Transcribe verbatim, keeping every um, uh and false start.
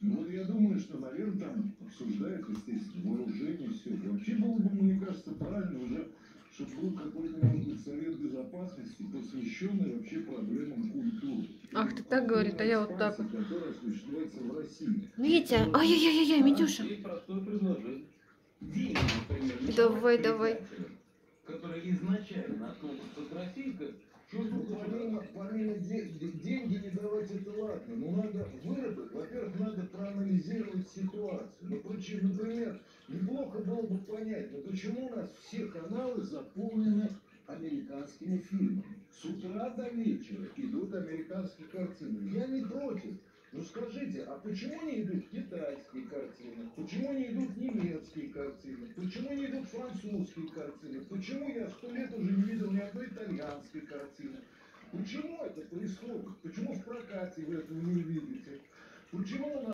Ну, вот я думаю, что, наверное, там обсуждают, естественно, вооружение, все. Вообще было бы, мне кажется, правильно уже, чтобы был какой-то, может быть, Совет Безопасности, посвященный вообще проблемам культуры. Ах, ты так говорит, а я вот так вот. Которая осуществляется в России. Витя, ай-яй-яй-яй, Митюша. Давай, давай. Который изначально относится к России, ну, помимо, помимо де, де, деньги не давать, это ладно, но надо выработать, во-первых, надо проанализировать ситуацию. Ну, почему, например, неплохо было бы понять, ну почему у нас все каналы заполнены американскими фильмами. С утра до вечера идут американские картины. Я не против. Ну скажите, а почему не идут китайские картины? Почему не идут немецкие картины? Почему не идут французские картины? Почему я сто лет уже не видел ни одной итальянской картины? Почему это происходит? Почему в прокате вы этого не видите? Почему у нас